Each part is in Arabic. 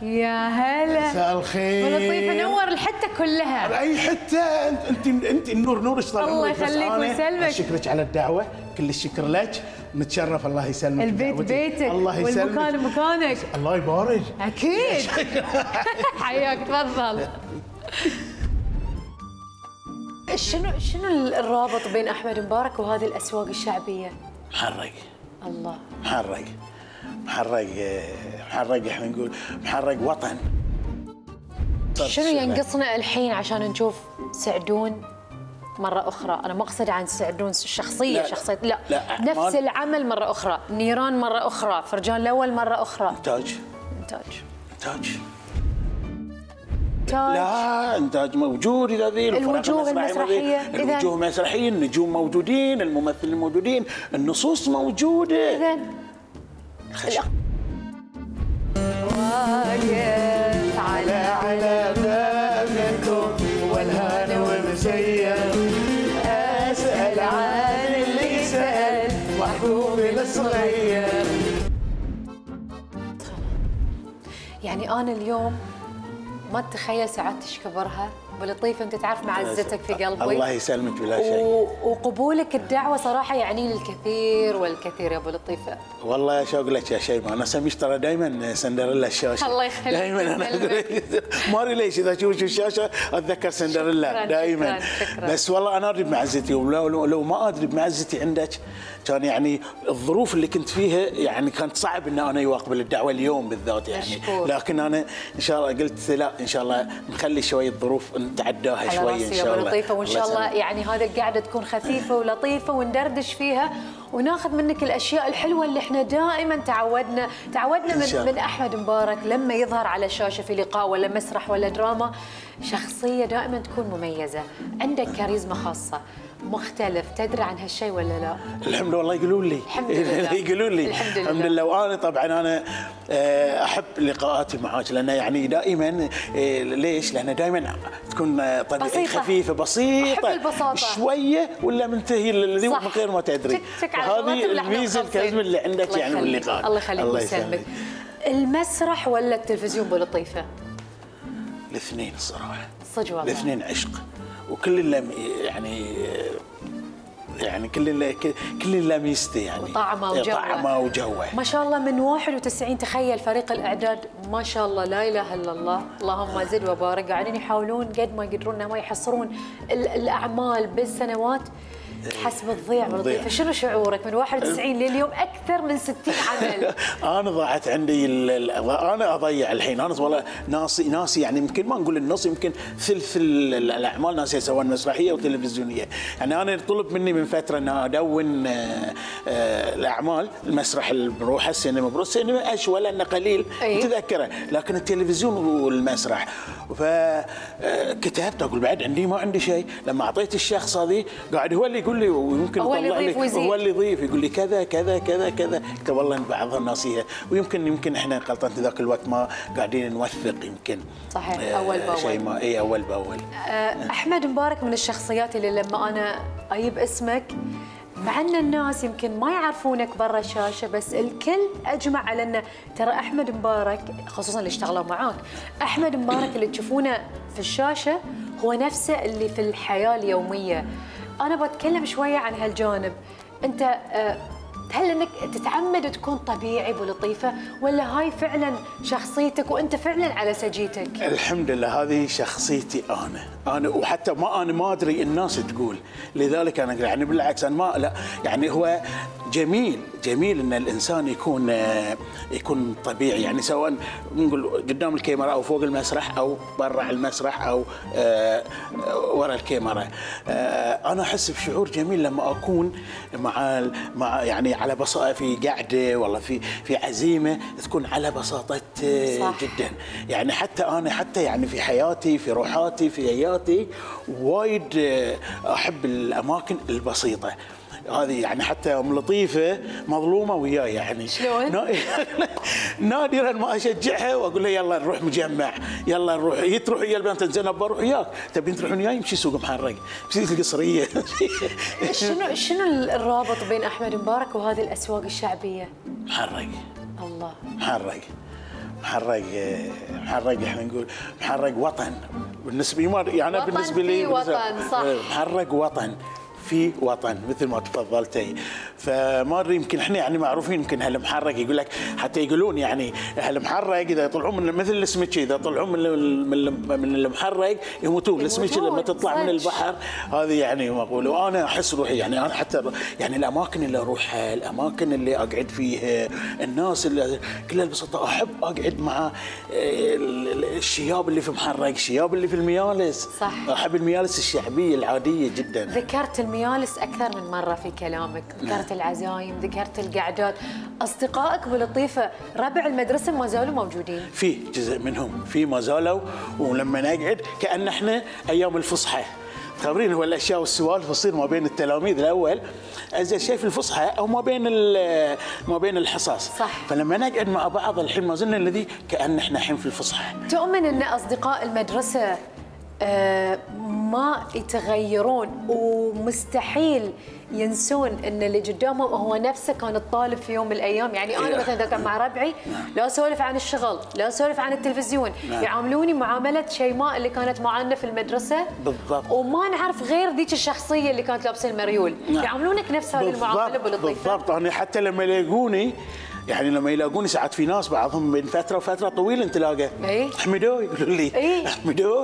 يا هلا. مساء الخير. ولطيفه نور الحته كلها. اي حته. انت النور نورك طال الله عمرك. يخليك ويسلمك. اشكرك على الدعوه، كل الشكر لك. نتشرف. الله يسلمك. البيت بيتك الله يسلمك. والمكان مكانك. الله يبارك. اكيد. حياك تفضل. شنو الرابط بين احمد مبارك وهذه الاسواق الشعبيه؟ محرق. الله. محرق احنا نقول محرق وطن. شنو ينقصنا الحين عشان نشوف سعدون مرة أخرى؟ أنا ما أقصد عن سعدون الشخصية، شخصية لا نفس العمل مرة أخرى، نيران مرة أخرى، فرجان الأول مرة أخرى. إنتاج. لا إنتاج موجود. إذا ذي الوجوه المسرحية، الوجوه المسرحية، النجوم موجودين، الممثلين موجودين، النصوص موجودة. إذن واقف على بابكم والهان ومزين، أسأل عن اللي سأل محبوبي الصغير. يعني أنا اليوم ما أتخيل سعادتك كبرها ولطيفة. أنت تعرف معزتك في قلبي. الله يسلمك بلا شيء. وقبولك الدعوة صراحة يعني لي الكثير والكثير يا أبو لطيفة. والله يا شوق لك يا شيماء، أنا أسميش ترى دائما سندريلا الشاشة. الله يخليك. دائما أنا ما أدري ليش إذا أشوف الشاشة أتذكر سندريلا دائما. بس والله أنا أدري بمعزتي، ولو ما أدري بمعزتي عندك كان يعني الظروف اللي كنت فيها يعني كانت صعب إن أنا يواقبل الدعوة اليوم بالذات يعني. مشكور. لكن أنا إن شاء الله قلت لا إن شاء الله نخلي شوية ظروف نتعداها شوية إن شاء الله. لطيفة، وإن شاء الله يعني هذه القعدة تكون خفيفة ولطيفة وندردش فيها وناخذ منك الأشياء الحلوة اللي احنا دائما تعودنا من أحمد مبارك لما يظهر على الشاشة في لقاء ولا مسرح ولا دراما، شخصية دائما تكون مميزة، عندك كاريزما خاصة، مختلف. تدري عن هالشيء ولا لا؟ الحمد لله. والله يقولون لي. الحمد لله. يقولون لي. الحمد لله. وانا طبعا انا احب لقاءاتي معاك لان يعني دائما ليش؟ لان دائما تكون طريقه خفيفه بسيطه. احب البساطه شويه ولا منتهي من غير ما تدري. هذه الميزه الكاريزما اللي عندك يعني باللقاء. الله يخليك ويسلمك. المسرح ولا التلفزيون ابو لطيفه؟ الاثنين الصراحه. صدق والله. الاثنين عشق، وكل اللي يعني كل له ميزته يعني. طعمه وجوه. ما شاء الله من 91 تخيل فريق الاعداد ما شاء الله لا اله الا الله، اللهم زد وبارك، قاعدين يحاولون قد ما يقدرون ما يحصرون الاعمال بالسنوات حسب تضيع ولطيفة. شنو شعورك من 91 لليوم اكثر من 60 عمل؟ انا ضاعت عندي انا اضيع الحين. انا والله ناسي يعني يمكن ما نقول النص، يمكن ثلث الاعمال ناسي سواء مسرحيه وتلفزيونيه. يعني انا طلب مني من فتره ان ادون الاعمال، المسرح بروحه، السينما بروح، السينما اشوى لانه قليل تذكره، لكن التلفزيون والمسرح. فكتبت اقول بعد عندي ما عندي شيء. لما اعطيت الشخص هذه قاعد هو اللي يقول لي، ويمكن هو اللي يضيف يقول لي كذا كذا كذا كذا. قلت والله بعضها ناسيها، ويمكن احنا غلطان ذاك الوقت ما قاعدين نوثق يمكن. صحيح. اول باول. شيء ما اول باول. احمد مبارك من الشخصيات اللي لما انا اجيب اسمك مع ان الناس يمكن ما يعرفونك برا الشاشه، بس الكل اجمع على انه ترى احمد مبارك، خصوصا اللي اشتغلوا معاك، احمد مبارك اللي تشوفونه في الشاشه هو نفسه اللي في الحياه اليوميه. انا بتكلم شويه عن هالجانب. انت هل انك تتعمد تكون طبيعي ابو لطيفه ولا هاي فعلا شخصيتك وانت فعلا على سجيتك؟ الحمد لله هذه شخصيتي انا وحتى انا ما ادري الناس تقول، لذلك انا يعني بالعكس انا ما لا يعني هو جميل ان الانسان يكون طبيعي، يعني سواء نقول قدام الكاميرا او فوق المسرح او برا المسرح او ورا الكاميرا. انا احس بشعور جميل لما اكون مع يعني على بساطه في قعده والله في عزيمه تكون على بساطه جدا. يعني حتى يعني في حياتي في روحاتي في اياتي وايد احب الاماكن البسيطه هذه. يعني حتى ام لطيفه مظلومه وياي يعني شلون؟ نادرا ما اشجعها واقول لها يلا نروح مجمع، يلا نروح، هي تروح ويا البنات زين بروح وياك، تبين تروحون وياي نمشي سوق محرق، نمشي القصريه. شنو الرابط بين احمد مبارك وهذه الاسواق الشعبيه؟ محرق. الله. محرق احنا نقول محرق وطن بالنسبه لي، يعني بالنسبه لي وطن صح. محرق وطن في وطن مثل ما تفضلتي. فما ادري يمكن احنا يعني معروفين يمكن هالمحرق يقول لك حتى يقولون يعني هالمحرق اذا يطلعون من مثل السمك اذا طلعون من المحرق يموتون. السمك لما تطلع من البحر هذه يعني مقوله. وانا احس روحي يعني انا حتى يعني الاماكن اللي اروحها الاماكن اللي اقعد فيها الناس اللي كلها البساطه احب اقعد مع الشياب اللي في محرق الشياب اللي في الميالس. صح. احب الميالس الشعبيه العاديه جدا. ذكرت الميالس أكثر من مرة في كلامك، ذكرت العزايم، ذكرت القعدات، أصدقائك باللطيفة ربع المدرسة ما زالوا موجودين؟ في جزء منهم في ما زالوا، ولما نقعد كأن احنا أيام الفصحى. خبرين هو الأشياء والسوالف تصير ما بين التلاميذ الأول أزين شيء في الفصحى أو ما بين الحصص. صح. فلما نقعد مع بعض الحين ما زلنا الذي كأن احنا الحين في الفصحى. تؤمن أن أصدقاء المدرسة ما يتغيرون ومستحيل ينسون ان اللي قدامهم هو نفسه كان الطالب في يوم من الايام؟ يعني انا مثلا اذا كان مع ربعي لا اسولف عن الشغل، لا اسولف عن التلفزيون، يعاملوني معامله شيماء اللي كانت معنا في المدرسه بالضبط، وما نعرف غير ذيك الشخصيه اللي كانت لابسه المريول. يعاملونك نفس هذه المعامله باللطيفه. بالضبط. انا حتى لما يلاقوني يعني لما يلاقوني ساعات في ناس بعضهم بين فتره وفتره طويله نتلاقى. احمدو يقولوا لي احمدو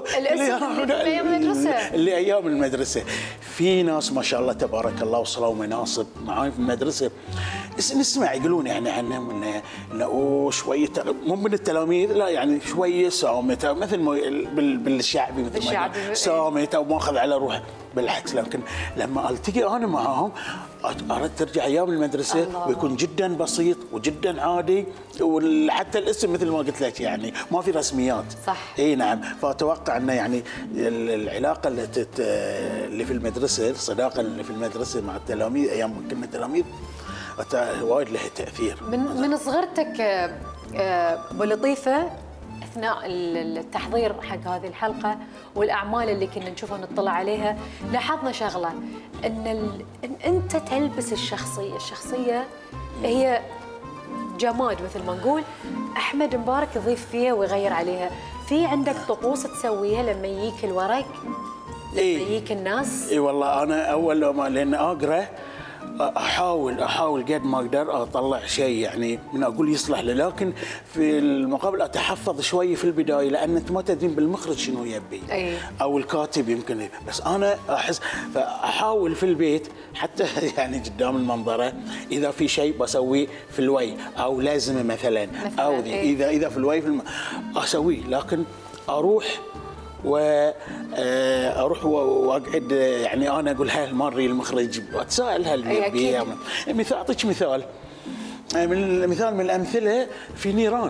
اللي ايام المدرسه. في ناس ما شاء الله تبارك الله وصلوا مناصب معاي في المدرسه نسمع يقولون يعني عنهم انه شويه مو من التلاميذ لا يعني شويه صامت مثل ما بالشعبي مثل ما صامت او ماخذ على روحه. بالعكس لكن لما التقي انا معاهم اردت ترجع ايام المدرسه الله. ويكون جدا بسيط وجدا عادي وحتى الاسم مثل ما قلت لك يعني ما في رسميات. صح. اي نعم. فاتوقع انه يعني العلاقه اللي في المدرسه الصداقه اللي في المدرسه مع التلاميذ ايام ما كنا تلاميذ وايد لها تاثير. من صغرتك بلطيفه اثناء التحضير حق هذه الحلقه والاعمال اللي كنا نشوفها ونطلع عليها لاحظنا شغله ان انت تلبس الشخصيه هي جماد مثل ما نقول. احمد مبارك يضيف فيها ويغير عليها. في عندك طقوس تسويها لما يجيك الورق لما يجيك الناس؟ اي والله انا اول ما لان اقرا احاول قد ما اقدر اطلع شيء يعني من اقول يصلح له، لكن في المقابل اتحفظ شوي في البدايه لان انت ما تدرين بالمخرج شنو يبي او الكاتب يمكن. بس انا احس فاحاول في البيت حتى يعني قدام المنظره اذا في شيء بسويه في الوي او لازمه مثلا او اذا في الوي اسويه، لكن اروح واقعد يعني انا اقول هاي المره المخرج واتساءل هل مثال. اعطيك مثال من الامثله في نيران.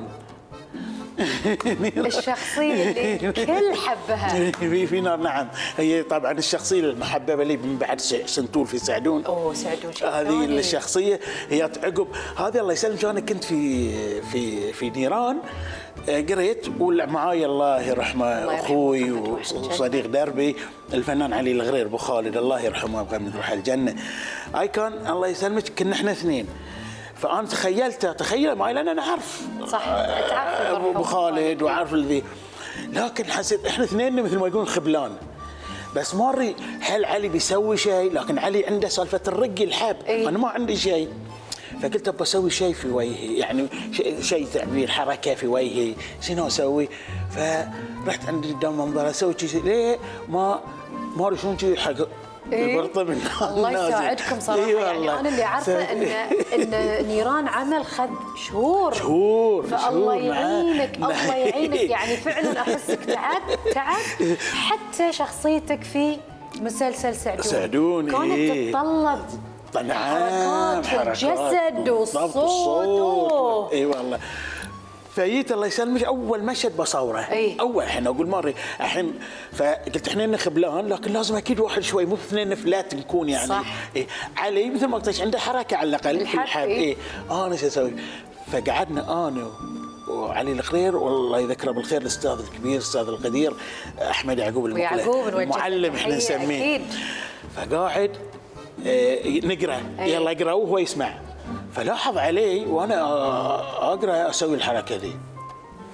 الشخصيه اللي كل حبها في نار. نعم هي طبعا الشخصيه المحببه لي من بعد سنتور في سعدون. سعدون هذه الشخصيه هي عقب هذه الله يسلمك. انا كنت في نيران قريت ومعاي الله يرحمه اخوي وصديق دربي الفنان علي الغرير ابو خالد الله يرحمه ويبقى من روح الجنه. اي كان الله يسلمك كنا احنا اثنين. فانا تخيل معي لان انا اعرف صح تعرف ابو خالد وعارف الذي، لكن حسيت احنا اثنين مثل ما يقولون خبلان. بس ماري هل علي بيسوي شيء؟ لكن علي عنده سالفه الرقي الحب. انا ما عندي شيء. فقلت ابى اسوي شيء في وجهي يعني شيء تعبير حركه في وجهي شنو اسوي؟ فرحت عند قدام المنظره اسوي شيء ليه ما ادري شلون شيء حق البرطه من الله يساعدكم صراحه. يعني انا اللي عارفه ان نيران عمل خذ شهور فالله يعينك الله يعينك. يعني فعلا احسك تعب حتى شخصيتك في مسلسل سعدون كانت تتطلب حركات في الجسد والصوت. اي والله. فجيت الله يسلمك اول مشهد بصوره اول الحين اقول ماري الحين فقلت احنا خبلان لكن لازم اكيد واحد شوي مو اثنين فلات نكون يعني صح. علي مثل ما قلت عنده حركه على الاقل في الحب. انا شو اسوي؟ فقعدنا انا وعلي الغرير والله يذكره بالخير الاستاذ الكبير الاستاذ القدير احمد يعقوب المعلم احنا نسميه. فقاعد نقرا يلا اقرا وهو يسمع. فلاحظ علي وانا اقرا اسوي الحركه ذي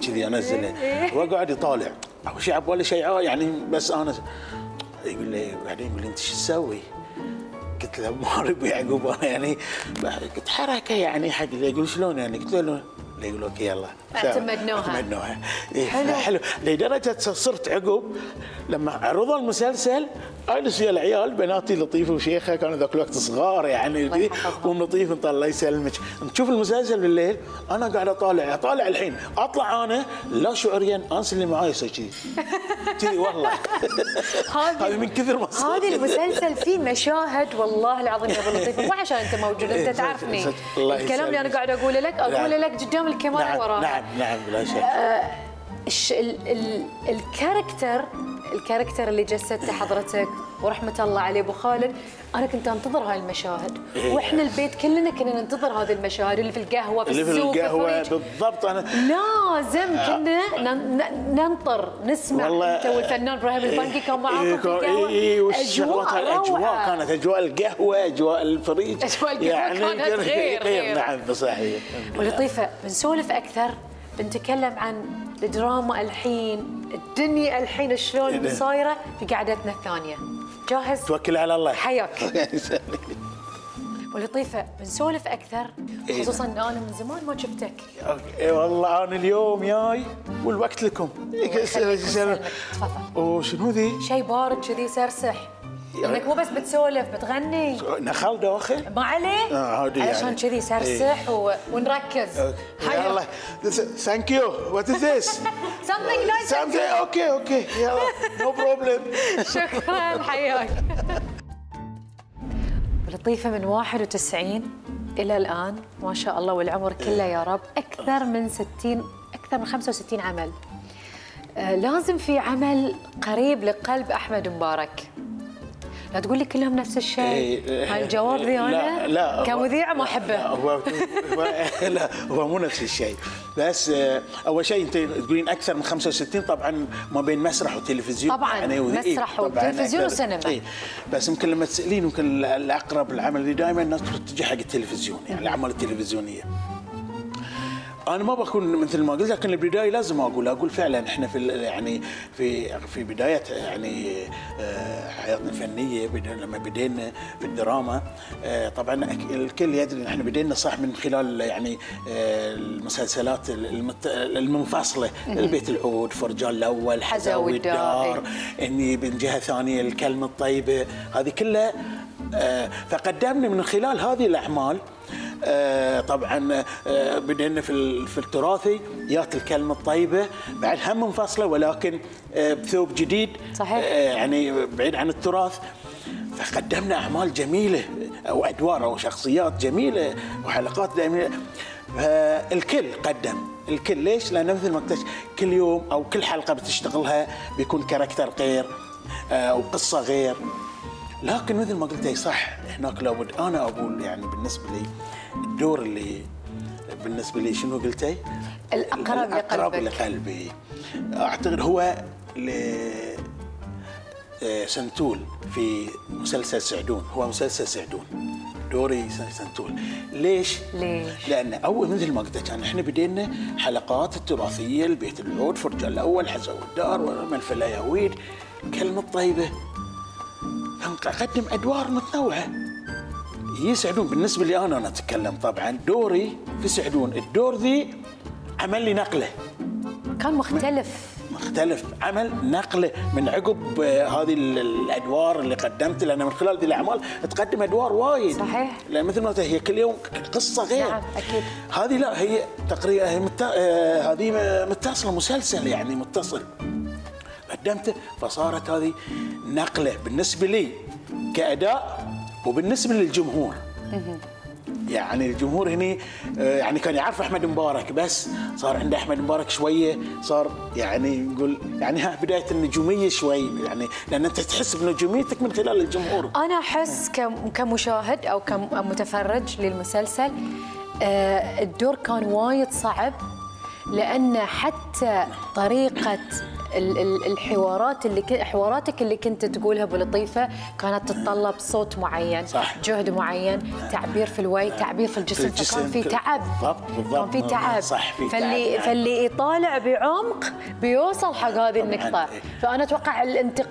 كذي انزله واقعد يطالع اول شيء عبالي شيء يعني بس انا يقول لي بعدين يقول لي انت شو تسوي؟ قلت له ما اريد يعقوب انا يعني قلت حركه يعني حق اللي يقول شلون يعني قلت له يقول لك يلا اعتمدناها حلو لدرجه صرت عقب لما عرضوا المسلسل اجلس ويا العيال بناتي لطيفه وشيخه كانوا ذاك الوقت صغار يعني ام لطيف انت الله يسلمك نشوف المسلسل بالليل انا قاعد اطالع الحين اطلع انا لا شعوريا انسى اللي معاي يسوي كذي والله هذه من كثر ما هذا المسلسل فيه مشاهد والله العظيم يا ابو لطيف مو عشان انت موجود انت تعرفني الكلام اللي انا قاعد اقوله لك قدام الكاميرا وراها نعم بلا شك الكاركتر اللي جسدته حضرتك ورحمه الله عليه ابو خالد انا كنت انتظر هاي المشاهد واحنا البيت كلنا كنا ننتظر هذه المشاهد اللي في القهوه في السوق بالضبط انا لازم كنا ننطر نسمع انت والفنان ابراهيم البنقي كان معاكم في القهوه اجواء كانت اجواء القهوه اجواء الفريج اجواء القهوه كانت غير نعم صحيح ولطيفه بنسولف اكثر بنتكلم عن الدراما الحين الدنيا الحين شلون صايره في قعدتنا الثانيه جاهز؟ توكل على الله حياك ولطيفه بنسولف اكثر خصوصا ان انا من زمان ما شفتك اي والله انا اليوم جاي والوقت لكم تفضل وشنو ذي؟ شيء بارد كذي سرسح انك مو بس بتسولف بتغني نخل داخل ما عليه علشان كذي سرسح ونركز يلا ثانك يو وات از ذس something nice اوكي يلا نو بروبلم شكرا حياك لطيفه من 91 الى الان ما شاء الله والعمر كله يا رب اكثر من 65 عمل لازم في عمل قريب لقلب احمد مبارك لا تقول لي كلهم نفس الشيء هاي الجواب ذي انا لا كمذيع ما احبه لا هو مو نفس الشيء بس اول شيء انت تقولين اكثر من 65 طبعا ما بين مسرح وتلفزيون طبعا يعني مسرح وتلفزيون وسينما بس يمكن لما تسالين يمكن الاقرب العمل اللي دائما الناس تتجه حق التلفزيون يعني الاعمال التلفزيونيه أنا ما بكون مثل ما قلت لكن البداية لازم أقول فعلا إحنا في بداية يعني حياتنا الفنية لما بدينا في الدراما طبعا الكل يدري إن إحنا بدينا صح من خلال يعني المسلسلات المنفصلة البيت العود فرجان الأول حزاوي الدار إني من جهة ثانية الكلمة الطيبة هذه كلها فقدمنا من خلال هذه الأعمال طبعا بدينا في التراثي جات الكلمه الطيبه بعد هم منفصله ولكن بثوب جديد صحيح يعني بعيد عن التراث فقدمنا اعمال جميله او ادوار او شخصيات جميله وحلقات جميله الكل قدم الكل ليش؟ لان مثل ما قلت كل يوم او كل حلقه بتشتغلها بيكون كاركتر غير او قصه غير لكن مثل ما قلت صح هناك لابد انا اقول يعني بالنسبه لي الدور اللي بالنسبه لي شنو قلتي؟ الاقرب لقلبي اعتقد هو سنتول في مسلسل سعدون هو مسلسل سعدون دوري سنتول ليش؟ لان اول مثل ما قلت كان احنا بدينا حلقات التراثيه البيت العود فرجان الاول حزاوي الدار وملف الاياويد كلمه طيبه أقدم أدوار متنوعة يسعدون بالنسبة لي أنا أتكلم طبعا دوري في سعدون الدور ذي عمل لي نقلة كان مختلف عمل نقلة من عقب هذه الأدوار اللي قدمت لأن من خلال هذه الأعمال تقدم أدوار وايد صحيح لأن مثل ما هي كل يوم قصة غير نعم أكيد هذه لا هي تقريبا هذه متصلة مسلسل يعني متصل قدمته فصارت هذه نقلة بالنسبة لي كأداء وبالنسبة للجمهور يعني الجمهور هني يعني كان يعرف أحمد مبارك بس صار عنده أحمد مبارك شوية صار يعني نقول يعني ها بداية النجومية شوي يعني لأن أنت تحس بنجوميتك من خلال الجمهور أنا أحس كمشاهد أو كمتفرج للمسلسل الدور كان وايد صعب لأن حتى طريقة حواراتك اللي كنت تقولها ابو لطيفه كانت تتطلب صوت معين، صح. جهد معين، تعبير في الوجه، تعبير في الجسم، فكان في تعب. بالضبط. كان في تعب. صح، في فاللي تعب يعني. فاللي يطالع بعمق بيوصل حق هذه النقطه. فانا اتوقع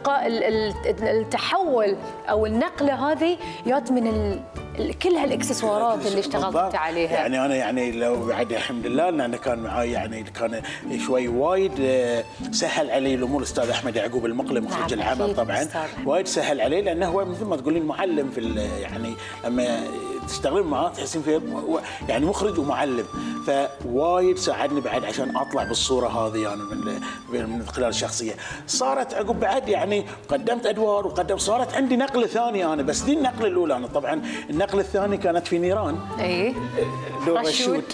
التحول او النقله هذه جات من كل هالاكسسوارات اللي اشتغلت عليها. يعني انا يعني لو بعد الحمد لله ان انا كان معاي يعني كان شوي وايد سهل علي الامور الاستاذ احمد يعقوب المقلي مخرج العمل طبعا وايد سهل عليه لانه هو مثل ما تقولين معلم في يعني لما تشتغلين معاه تحسين فيه يعني مخرج ومعلم، فوايد ساعدني بعد عشان اطلع بالصوره هذه يعني من خلال الشخصيه. صارت عقب بعد يعني قدمت ادوار صارت عندي نقله ثانيه انا، بس دي النقله الاولى انا طبعا النقله الثانيه كانت في نيران. دور رشود.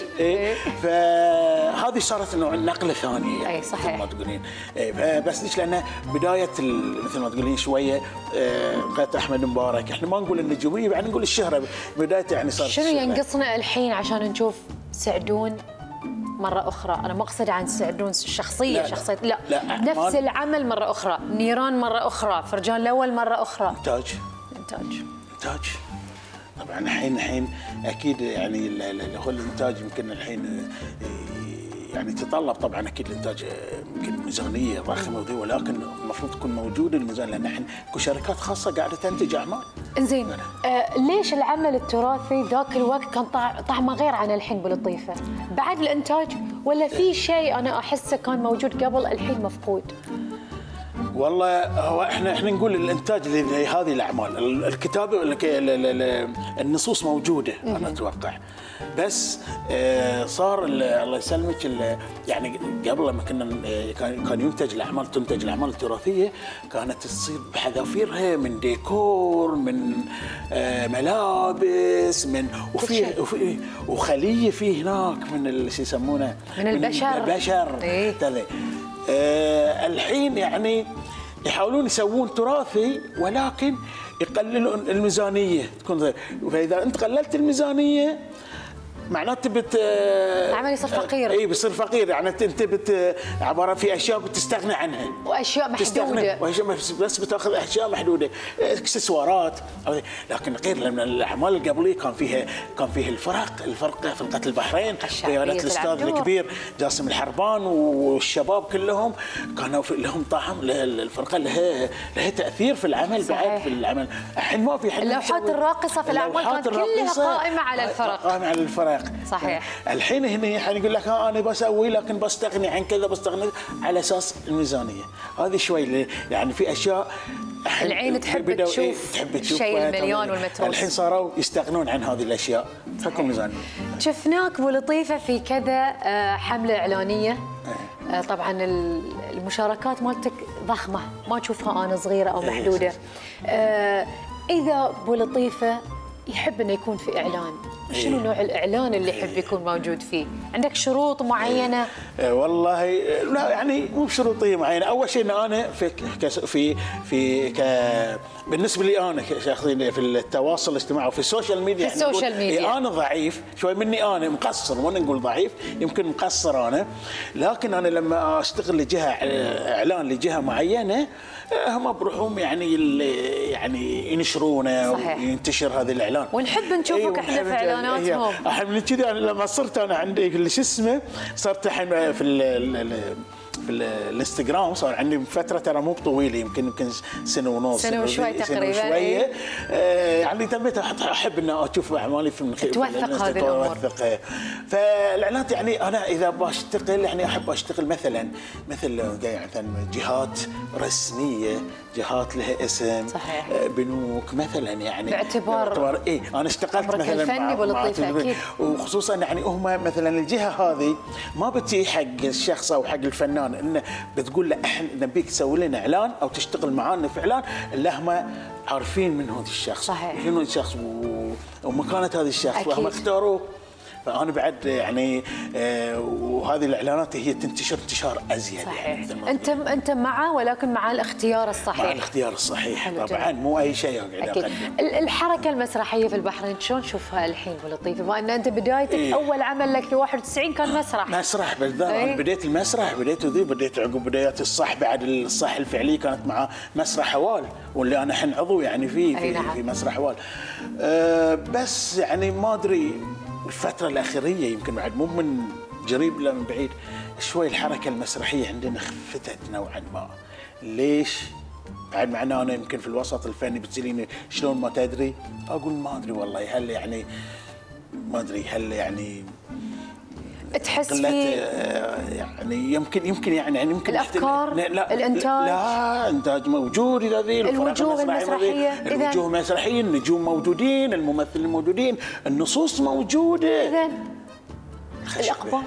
فهذه صارت انه نقله ثانيه يعني صحيح مثل ما تقولين. بس ليش؟ لان بدايه مثل ما تقولين شويه قالت احمد مبارك، احنا ما نقول النجوميه يعني نقول الشهره بدايه يعني صارت. شنو ينقصنا الحين عشان نشوف سعدون مرة أخرى؟ أنا ما أقصد عن سعدون شخصية لا نفس العمل مرة أخرى، نيران مرة أخرى، فرجان الأول مرة أخرى. إنتاج طبعا الحين أكيد يعني هو الإنتاج يمكن الحين يعني تطلب طبعا اكيد الانتاج يمكن ميزانيه ضخمه وذي، ولكن المفروض تكون موجوده الميزانيه لان الحين اكو شركات خاصه قاعده تنتج اعمال. انزين ليش العمل التراثي ذاك الوقت كان طعمه غير عن الحين بلطيفه؟ بعد الانتاج ولا في شيء انا احسه كان موجود قبل الحين مفقود؟ والله هو احنا نقول الانتاج لهذه الاعمال، الكتابه النصوص موجوده انا اتوقع، بس صار الله يسلمك يعني قبل لما كان تنتج الاعمال التراثيه كانت تصير بحذافيرها من ديكور، من ملابس، من وخليه فيه هناك من شو يسمونه من البشر. الحين يعني يحاولون يسوون تراثي ولكن يقللون الميزانيه تكون، فاذا انت قللت الميزانيه معناته العمل يصير فقير. اي بيصير فقير، يعني انت عباره في اشياء بتستغني عنها واشياء محدوده، بس بتاخذ اشياء محدوده اكسسوارات، لكن غير لما الاعمال القبليه كان فيها فرقه البحرين قياده الاستاذ الكبير جاسم الحربان والشباب كلهم كانوا لهم طعم، الفرقه لها تاثير في العمل. صحيح. بعد في العمل الحين ما في حد. اللوحات الراقصه في الاعمال كانت كلها قائمه على الفرق. صحيح. الحين هنا يقول لك انا بسوي لكن بستغني عن كذا، بستغني على اساس الميزانيه. هذه شوي يعني في اشياء العين تحب تشوف الشيء المليون والمتروس. الحين صاروا يستغنون عن هذه الاشياء فكم ميزانيه. شفناك ابو لطيفه في كذا حمله اعلانيه. طبعا المشاركات مالتك ضخمه، ما تشوفها انا صغيره او محدوده. اذا ابو لطيفه يحب انه يكون في اعلان، شنو نوع الاعلان اللي يحب يكون موجود فيه؟ عندك شروط معينه؟ والله لا يعني مو بشروطيه معينه. اول شيء ان انا بالنسبه لي انا شخصيا في التواصل الاجتماعي وفي السوشيال ميديا، في السوشيال ميديا انا ضعيف شوي مني، انا مقصر، مو نقول ضعيف، يمكن مقصر انا، لكن انا لما اشتغل لجهه اعلان لجهه معينه هم بروحهم يعني ينشرونه وينتشر هذا الاعلان، ونحب نشوفك احنا في اعلاناتهم. الحين من كذا لما صرت انا عندي شو اسمه، صرت الحين في الانستغرام صار عندي فتره ترى مو طويله، يمكن سنه ونص، سنه وشوي تقريبا، شويه يعني تميت احب ان اشوف اعمالي في توثق هذه الامور. فالاعلانات يعني انا اذا بشتغل يعني احب اشتغل مثلا جهات رسميه، جهات لها اسم. صحيح. بنوك مثلا، يعني باعتبار انا اشتغلت مثلا مع اكيد، وخصوصا يعني هم مثلا الجهه هذه ما بتي حق الشخص او حق الفنان انه بتقول له احنا نبيك تسوي لنا اعلان او تشتغل معانا في اعلان، الا هم عارفين من هذا الشخص. صحيح. شنو الشخص ومكانه هذا الشخص، وهم اختاروه فانا بعد يعني وهذه الاعلانات هي تنتشر انتشار ازيد. صحيح. يعني انت مع، ولكن مع الاختيار الصحيح. مع الاختيار الصحيح طبعا، مو اي شيء اقعد اكيد. الحركه المسرحيه في البحرين شلون تشوفها الحين ابو لطيف؟ بما ان انت بدايتك اول عمل لك في 91 كان مسرح بالذات. انا بديت المسرح، بديت عقب بدايات الصح، بعد الصح الفعليه كانت مع مسرح هوال، واللي انا الحين عضو يعني في مسرح هوال. بس يعني ما ادري الفتره الاخيريه يمكن بعد مو من قريب لا من بعيد شوي الحركه المسرحيه عندنا خفتت نوعا ما. ليش؟ بعد مع انا يمكن في الوسط الفني بتساليني شلون ما تدري؟ اقول ما ادري والله. هل يعني ما ادري هل يعني تحس في يعني يمكن يعني يمكن الافكار لا الانتاج؟ لا، انتاج موجود اذا ذي الوجوه المسرحيه، الوجوه المسرحيه، النجوم موجودين، الممثلين موجودين، النصوص موجوده. اذا الاقبال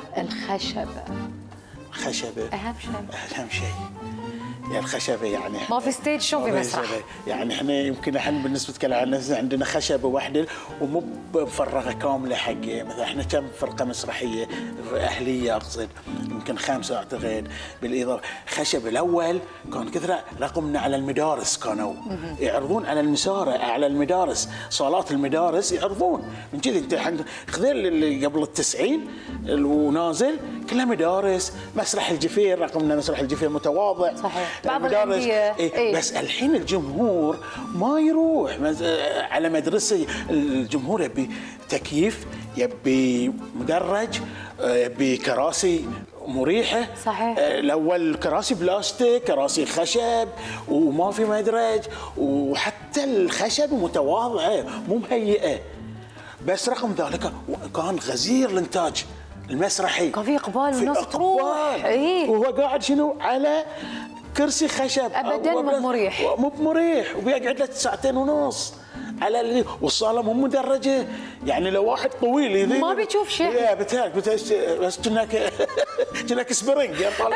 الخشبه اهم شيء يعني الخشبه. يعني ما في ستيج شو في مسرح. يعني احنا يمكن بالنسبه لنا عن نفسنا عندنا خشبه واحده ومو مفرغه كامله حق مثلا احنا كم فرقه مسرحيه اهليه اقصد يمكن 5 اعتقد بالاضافه. خشبه الاول كان كثره رقمنا على المدارس، كانوا يعرضون على المساره على المدارس، صالات المدارس يعرضون من كذي. انت خذيل اللي قبل ال90 ونازل كلها مدارس. مسرح الجفير رقمنا مسرح الجفير متواضع. صحيح. بعض الأندية بس الحين الجمهور ما يروح على مدرسة. الجمهور يبي تكييف، يبي مدرج، يبي كراسي مريحة. صحيح. الأول كراسي بلاستيك، كراسي خشب وما في مدرج، وحتى الخشب متواضعة مو مهيئة. بس رغم ذلك كان غزير الإنتاج المسرحي، كان في اقبال والناس تروح. وهو قاعد شنو على كرسي خشب ابدا مو مريح وبيقعد له 2.5 ساعات على والصاله مو مدرجه. يعني لو واحد طويل ما بيشوف شيء. بس كأنك سبرينج يا طالب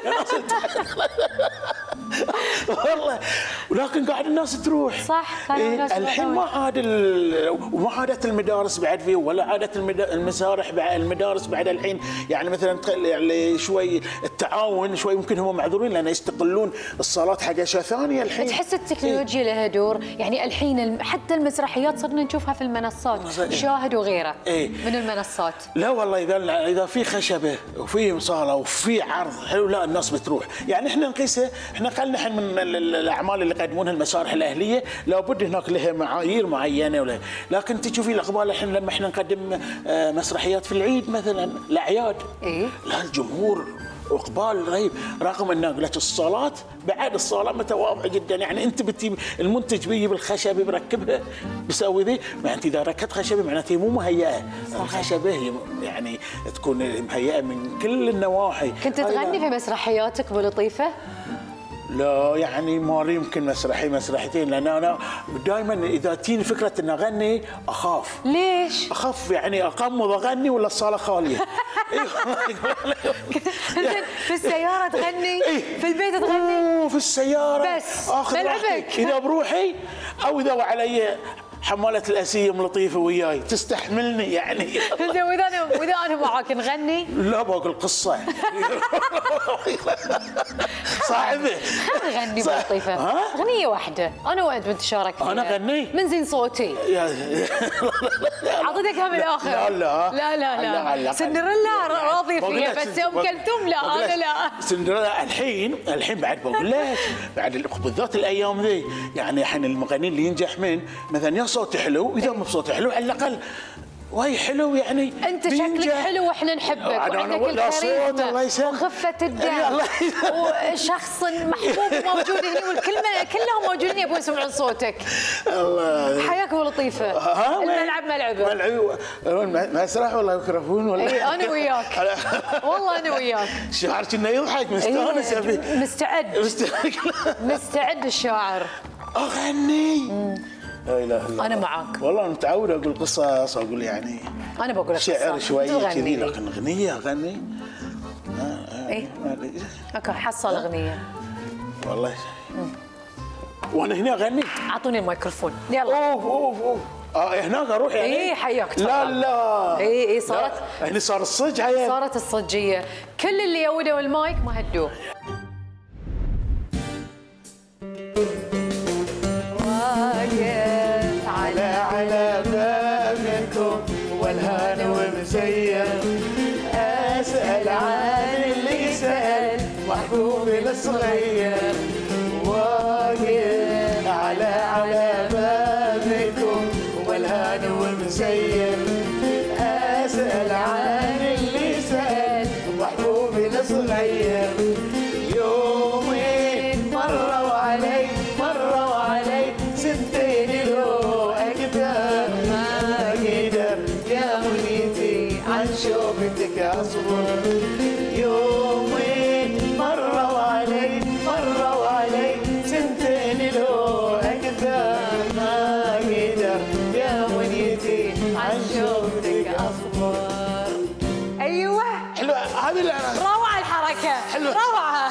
والله. ولكن قاعد الناس تروح. صح. الحين ما عاد وما عادت المدارس بعد فيه، ولا عادت المسارح بعد المدارس بعد الحين. يعني مثلا يعني شوي التعاون شوي يمكن هم معذورين لان يستقلون الصالات حق اشياء ثانيه. الحين تحس التكنولوجيا لها دور. يعني الحين حتى المسرحيات صرنا نشوفها في المنصات، شاهد وغيره من المنصات. لا والله اذا في خشبه وفي صاله وفي عرض حلو لا الناس بتروح. يعني احنا نقيسه، احنا خلينا الحين من الاعمال اللي يقدمونها المسارح الاهليه لابد هناك لها معايير معينه لكن تشوفي الاقبال الحين لما احنا نقدم مسرحيات في العيد مثلا الاعياد. لا الجمهور اقبال رهيب، رغم ان قلت الصالات بعد الصاله متواضعه جدا. يعني انت المنتج بيجيب الخشبه بركبها بيسوي ذي، معناته اذا ركبت خشبه معناته مو مهيئه. الخشبه هي يعني تكون مهيئه من كل النواحي. كنت تغني في مسرحياتك ابو لطيفه؟ لا يعني ما يمكن مسرحيتين، لان انا دائما اذا تجيني فكره ان اغني اخاف. ليش؟ اخاف يعني اقمض اغني ولا الصاله خاليه. في السياره تغني؟ في البيت تغني؟ في السياره بس اخذ راحتي اذا بروحي او اذا علي حمالة الأسية لطيفة وياي تستحملني يعني. وإذا أنا معاك نغني؟ لا باقي القصة صعبة. نغني بلطيفة أغنية واحدة أنا وأنت بنتشارك فيها. أنا غني؟ من زين صوتي أعطيتك هم الآخر. لا سندريلا راضي فيها، بس أم كلثوم لا أنا لا. سندريلا الحين بعد بقول لك بعد بالذات الأيام ذي يعني الحين المغنيين اللي ينجح من مثلا يا صوتي حلو، واذا مو بصوتي حلو على الاقل وهي حلو. يعني انت شكلك حلو واحنا نحبك وعندك الكاريزما وخفه الدم وشخص محبوب موجود هنا والكلمه كلهم موجودين يبون يسمعون صوتك. الله حياك ابو لطيفه. الملعب ملعب مسرح ولا ميكروفون ولا اي انا وياك والله انا وياك. الشاعر كنا يضحك مستانس مستعد الشاعر. اغني لا اله الا انا معاك والله. انا متعود اقول قصص اقول يعني انا بقول لك شعر شويه كذي، لكن اغنيه ايه اوكي حصل اغنيه والله. وانا هنا اغني؟ اعطوني الميكروفون يلا. اوف هناك اروح يعني؟ اي حياك لا لا اي صارت هني صار الصج هي صارت الصجيه، كل اللي يودوا المايك ما هدوه. واقف على بابكم والهان ومزين، اسال عن اللي سال محبوبي الصغير. واقف على بابكم والهان ومزين، اسال عن اللي سال محبوبي الصغير. يومين مروا علي سنتين لو اقدر ما اقدر يا منيتي عن شوفتك اصبر. يومين مروا علي سنتين لو اقدر ما اقدر يا منيتي عن شوفتك اصبر. ايوه حلوه هذه اللي انا روعه الحركه حلوه روعه.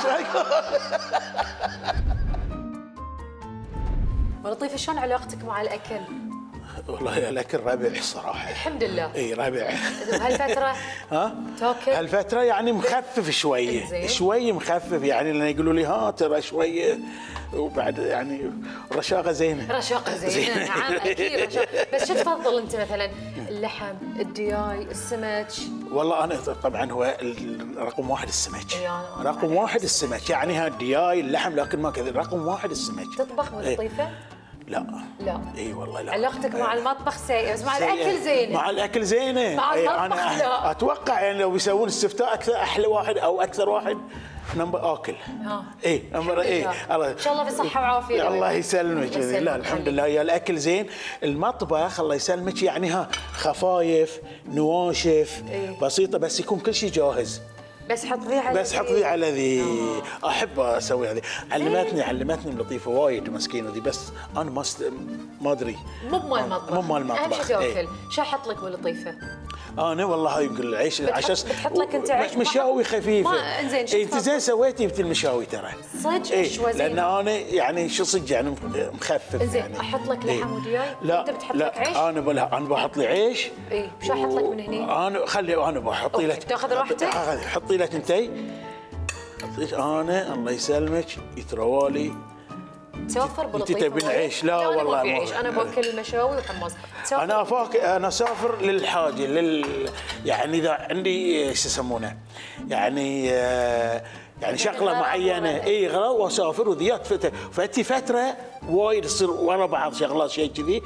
ولطيفه شلون علاقتك مع الاكل؟ والله الاكل رابع الصراحه. الحمد لله. اي رابع. بهالفتره تاكل؟ هالفتره يعني مخفف شويه شوي مخفف يعني، لان يقولوا لي ترى شويه وبعد يعني رشاقه زينه. رشاقه زينه نعم اكيد رشاقه. بس شو تفضل انت مثلا؟ اللحم، الدياي، السمك؟ والله انا طبعا هو رقم واحد السمك. رقم واحد السمك يعني الدياي اللحم، لكن ما كذا رقم واحد السمك. تطبخ ولطيفه؟ لا اي والله لا. علاقتك مع المطبخ سيئه بس مع الاكل زينه. مع الاكل زينه. مع المطبخ انا اتوقع يعني لو بيسوون استفتاء اكثر احلى واحد او اكثر واحد نمبر اكل. نمبر ان شاء الله بصحه وعافيه. الله يسلمك. لا الحمد لله يا الاكل زين. المطبخ الله يسلمك يعني خفايف نواشف بسيطه، بس يكون كل شيء جاهز. بس حط ذي على ذي. احب اسوي هذه. علمتني لطيفه وايد مسكينه ذي، بس انا ما ادري. مو مال المطبخ. اهم شيء تاكل. شو احط لك ولطيفه؟ انا والله يمكن العيش بتحط لك انت عيش مشاوي خفيفه. انزين انت زين سويتي بت المشاوي ترى صدق شوي زين. لان انا يعني شو صدق يعني مخفف. انزين يعني احط لك لحم ودياي؟ لا انت بتحط لك عيش؟ انا بحط لي عيش. شو احط لك من هني؟ انا بحط لك. تاخذ راحتك؟ حطي لك انتي. انا الله يسلمك يتروالي تسافر بلطيفه؟ انت تبين عيش؟ لا والله ما عيش، انا باكل مشاوي وحمص. انا اسافر للحاجه يعني اذا عندي شو يسمونه يعني شغله معينه غلا واسافر وذيات فاتي فتره وايد تصير ورا بعض شغلات شيء كذي،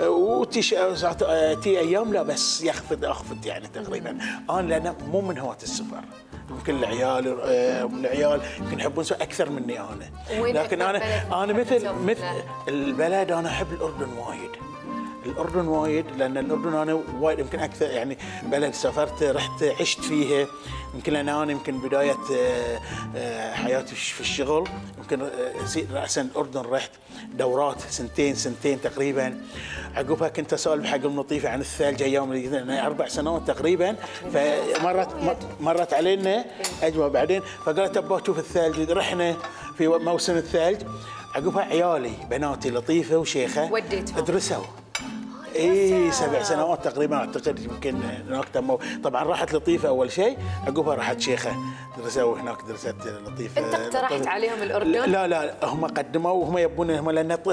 تي ايام لا بس اخفت يعني تقريبا. انا لان مو من هواة السفر، يمكن العيال يمكن يحبون اكثر مني انا. لكن انا مثل البلد انا احب الاردن وايد لان الاردن انا وايد يمكن اكثر يعني بلد سافرت رحت عشت فيها. يمكن انا يمكن بدايه حياتي في الشغل يمكن راسا الاردن رحت دورات سنتين تقريبا. عقبها كنت اسولف حق لطيفه عن الثلج ايام 4 سنوات تقريبا. فمرت علينا اجمع بعدين فقالت ابغى اشوف الثلج. رحنا في موسم الثلج. عقبها عيالي بناتي لطيفه وشيخه وديتهم درسوا 7 سنوات تقريبا اعتقد. يمكن هناك تموا طبعا. راحت لطيفه اول شيء، عقبها راحت شيخه درسوا هناك. درست لطيفه. انت اقترحت عليهم الاردن؟ لا هم قدموا وهم يبون هم لان طب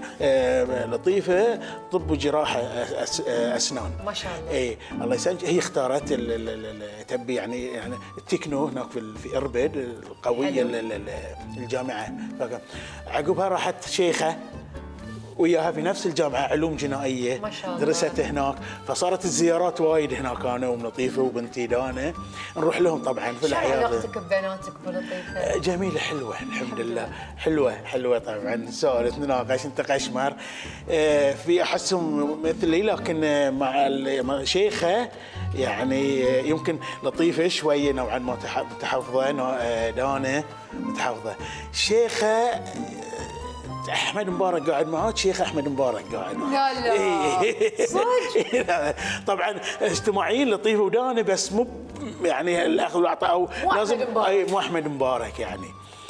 لطيفه طب وجراحه اسنان ما شاء الله. الله يسلمك. هي اختارت تبي يعني التكنو هناك في اربد القويه الجامعه. عقبها راحت شيخه وياها في نفس الجامعه علوم جنائيه ما شاء الله. درست هناك. فصارت الزيارات وايد هناك انا ولطيفه وبنتي دانا نروح لهم طبعا في الاعياد. شو علاقتك ببناتك ولطيفه؟ جميله حلوه الحمد لله. حلوه طبعا. سولف نناقش نتقشمر في احسهم مثلي لكن مع شيخه يعني يمكن لطيفه شويه نوعا ما متحفظه. دانا متحفظه. شيخه احمد مبارك قاعد معاه. شيخ احمد مبارك قاعد معاه. لا صدق. طبعا اجتماعيين لطيفه ودانا بس مو يعني الاخذ والعطاء او لازم مو احمد مبارك يعني.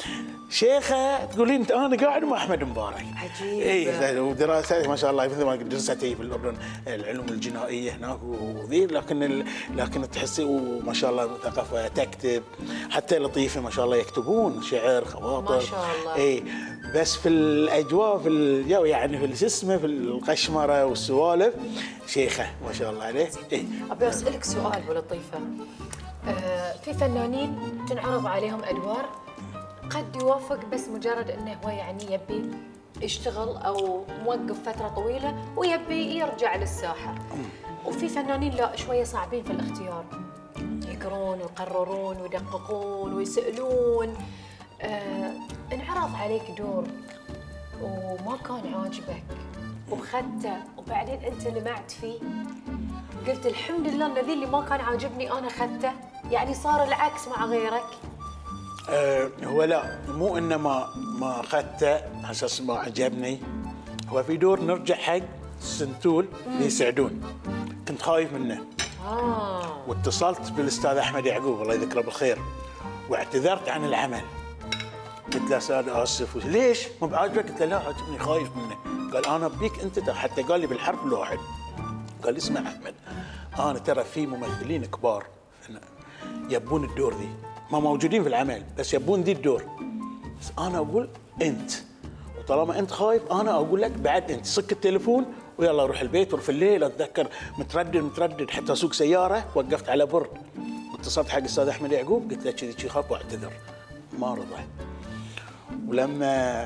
شيخه تقولين انت انا قاعد مع احمد مبارك. عجيب. اي ودراسات ما شاء الله مثل ما درست هي في الاردن العلوم الجنائيه هناك وذي، لكن تحسي وما شاء الله مثقفه تكتب، حتى لطيفه ما شاء الله يكتبون شعر خواطر ما شاء الله. اي بس في الاجواء في الجو يعني في شو اسمه في القشمره والسوالف شيخه ما شاء الله عليه. اي ابي اسالك سؤال ابو لطيفه. في فنانين تنعرض عليهم ادوار قد يوافق بس مجرد انه هو يعني يبي يشتغل او موقف فتره طويله ويبي يرجع للساحه. وفي فنانين لا شويه صعبين في الاختيار، يقرون ويقررون ويدققون ويسالون. انعرض عليك دور وما كان عاجبك وخدته وبعدين انت لمعت فيه، قلت الحمد لله ان ذي اللي ما كان عاجبني انا خدته، يعني صار العكس مع غيرك. هو لا مو انه ما اخذته على اساس ما عجبني، هو في دور نرجع حق سنتول ليسعدون كنت خايف منه. واتصلت بالاستاذ احمد يعقوب الله يذكره بالخير واعتذرت عن العمل. قلت له استاذ اسف. ليش؟ مو بعاجبك؟ قلت له لا عاجبني خايف منه. قال انا ابيك انت، حتى قال لي بالحرف الواحد، قال اسمع احمد انا ترى في ممثلين كبار يبون الدور ذي، ما موجودين في العمل بس يبون ذي الدور، بس انا اقول انت، وطالما انت خايف انا اقول لك بعد انت صك التليفون ويلا روح البيت. وفي الليل اتذكر متردد حتى اسوق سياره وقفت على برد واتصلت حق الاستاذ احمد يعقوب قلت له كذي خاف واعتذر، ما رضى. ولما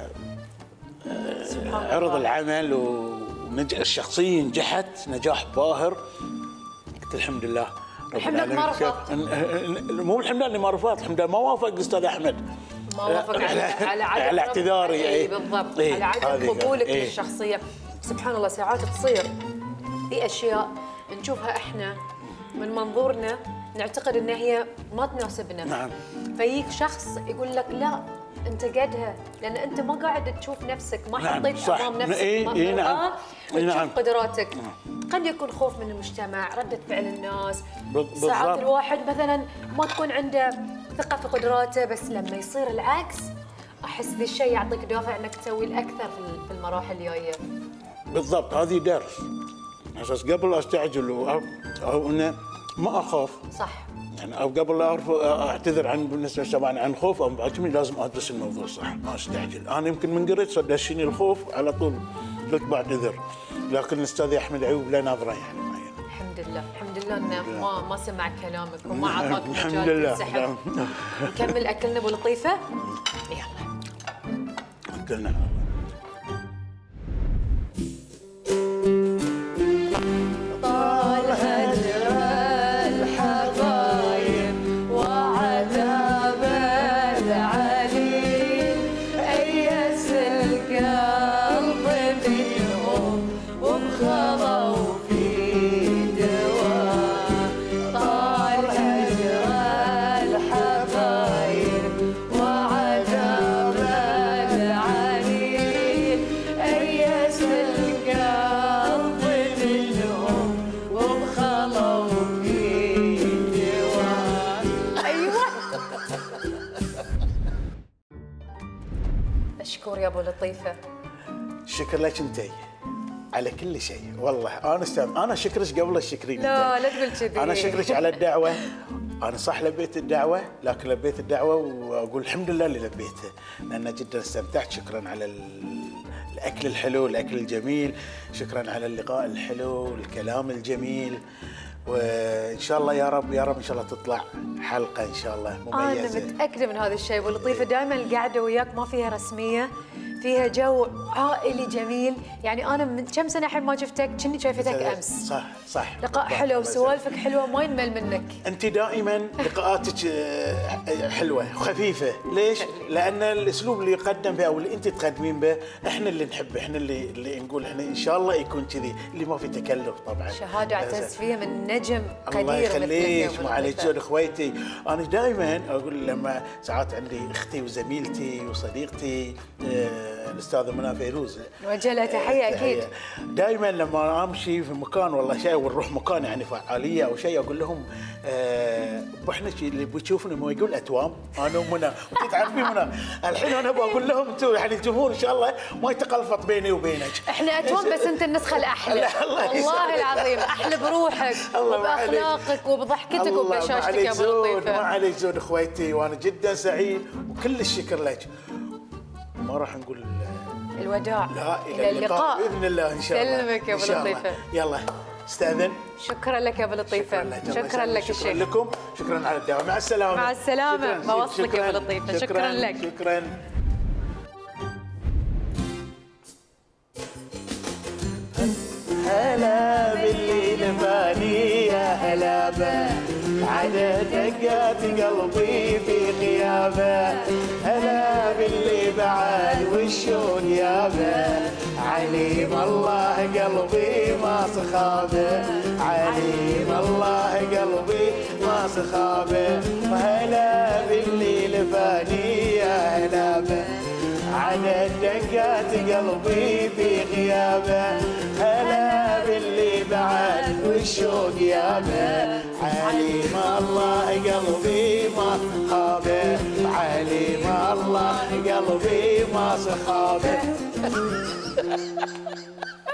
عرض العمل الشخصيه نجحت نجاح باهر قلت الحمد لله. الحمد لله ما رفضت. مو الحمد لله اني ما رفضت، الحمد لله ما وافق الاستاذ احمد، ما وافق على على اعتذاري. اي بالضبط. على عدم قبولك للشخصيه. سبحان الله ساعات تصير في اشياء نشوفها احنا من منظورنا نعتقد ان هي ما تناسبنا. نعم. فيجيك شخص يقول لك لا انت قدها، لان انت ما قاعد تشوف نفسك، ما حطيت امام نفسك مرآة تشوف قدراتك. قد يكون خوف من المجتمع، ردة فعل الناس. ساعات الواحد مثلا ما تكون عنده ثقة في قدراته، بس لما يصير العكس احس ذا الشيء يعطيك دافع انك تسوي الاكثر في المراحل الجايه. بالضبط، هذه درس اساس قبل استعجل او انه ما اخاف. صح. يعني او قبل لا اعتذر عن بالنسبه طبعا عن خوف او بعجبني لازم ادرس الموضوع صح، ما استعجل. انا يمكن من قريت صدشني الخوف على طول قلت بعتذر، لكن الاستاذ احمد يعقوب له نظره يعني معينه. الحمد لله، الحمد لله انه ما سمع كلامك وما اعطاك الحمد لله. تنسحب. نكمل اكلنا ابو لطيفه؟ يلا. اكلنا. مشكور يا ابو لطيفه. شكر لك انتي على كل شيء، والله انا شكرك قبل الشكرين. لا تقول كذي. انا شكرك على الدعوه، انا صح لبيت الدعوه، لكن لبيت الدعوه واقول الحمد لله اللي لبيته، لان جدا استمتعت. شكرا على الاكل الحلو، الاكل الجميل، شكرا على اللقاء الحلو، الكلام الجميل، وان شاء الله يا رب ان شاء الله تطلع حلقه ان شاء الله مميزه. انا متاكده من هذا الشيء ابو لطيفه. دائما القعده وياك ما فيها رسميه، فيها جو عائلي جميل. يعني انا من كم سنه الحين ما شفتك كني شايفتك امس. صح لقاء حلو وسوالفك حلوه ما ينمل منك. انت دائما لقاءاتك حلوه وخفيفه. ليش؟ لان الاسلوب اللي يقدم به او اللي انت تقدمين به احنا اللي نحبه، احنا اللي نقول احنا ان شاء الله يكون كذي، اللي ما في تكلف طبعا. شهاده اعتز فيها من نجم قدير. الله يخليك، ما عليك زود اخويتي. انا دائما اقول لما ساعات عندي اختي وزميلتي وصديقتي الاستاذه منى فيروز، نوجه لها تحيه اكيد. دائما لما امشي في مكان والله شيء ونروح مكان يعني فعاليه او شيء اقول لهم ابو احنا اللي بتشوفنا ما يقول اتوام انا ومنى، انت تعرفين منى. الحين انا بقول لهم انتم يعني الجمهور ان شاء الله ما يتقلفط بيني وبينك. احنا اتوام بس انت النسخه الاحلى. والله العظيم احلى بروحك وباخلاقك وبضحكتك وببشاشتك يا ابو لطيفه. ما عليك زود اخويتي، وانا جدا سعيد وكل الشكر لك. ما راح نقول الوداع. لا الى اللقاء باذن الله ان شاء الله. سلمك يا ابو لطيفه. يلا استاذن. شكرا لك يا ابو لطيفه. شكرا لك شكرا لكم، شكرا على الدعوه. مع السلامه. مع السلامه. ما وصلك يا ابو لطيفه. شكرا لك. شكرا. هلا باللي نباني يا هلا به، على دقات قلبي في غيابه. هلا باللي بعد والشوق يابه، عليم الله قلبي ما صخابه، عليم الله قلبي ما صخابه. هلا باللي لفاني يا هلا به، على دقات قلبي في غيابه. هلا باللي بعد والشوق يابه، عليم الله قلبي ما خابه، عليم الله قلبي ما صخابه.